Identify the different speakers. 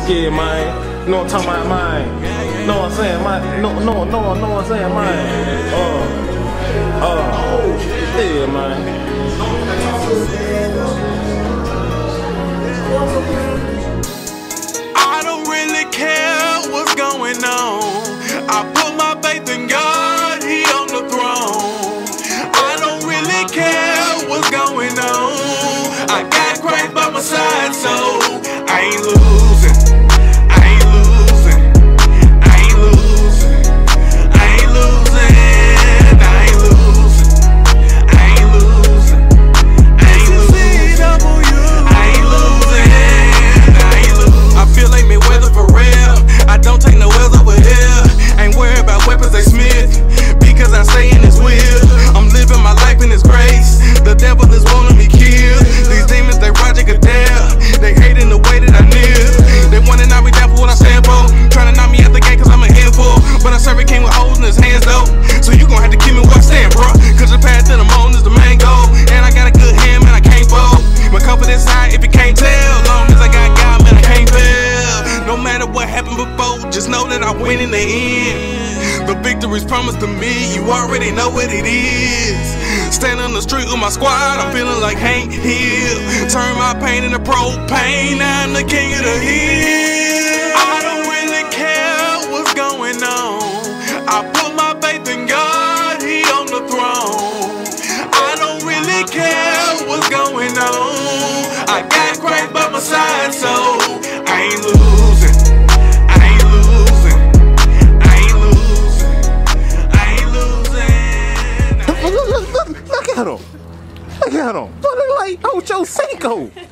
Speaker 1: Yeah, man. Know what I'm talking about, man. Know what I'm saying, man. Know what I'm saying, man. Yeah, man.
Speaker 2: I don't really care what's going on. I put my faith in God, He on the throne. I don't really care what's going on. I got Christ by my side, so I ain't losing. I ain't losing. I ain't losing. I ain't losing. I ain't losing. I ain't losing. I ain't losing. I ain't losing. I ain't losing. I feel like Mayweather for real. I don't take no L's over here. Ain't worried about weapons they smith, because I stay in His will. I'm living my life in His grace. The devil is wanting me killed. These demons, they Roger Goodell. They hating the way that I live. They wanna knock me down for what I stand for. Tryna knock me out the game cause I'm a handful. But I serve a king with holes in his hands though. So you gon' have to keep me where I stand, bro. Cause the path that I'm on is the main goal. And I got a good hand, man, I can't fold. My confidence high if you can't tell. Long as I got God, man, I can't fail. No matter what happened before, just know that I win in the end. The victory's promised to me, you already know what it is. Stand on the street with my squad, I'm feeling like Hank Hill. Turn my pain into propane, now I'm the king of the hill. I don't really care what's going on. I put my faith in God, He on the throne. I don't really care what's going on. I got Christ by my side, so I ain't losing. I ain't losing. I ain't losing. I ain't losing.
Speaker 1: Look at him. Look at him. Look like Ocho Cinco.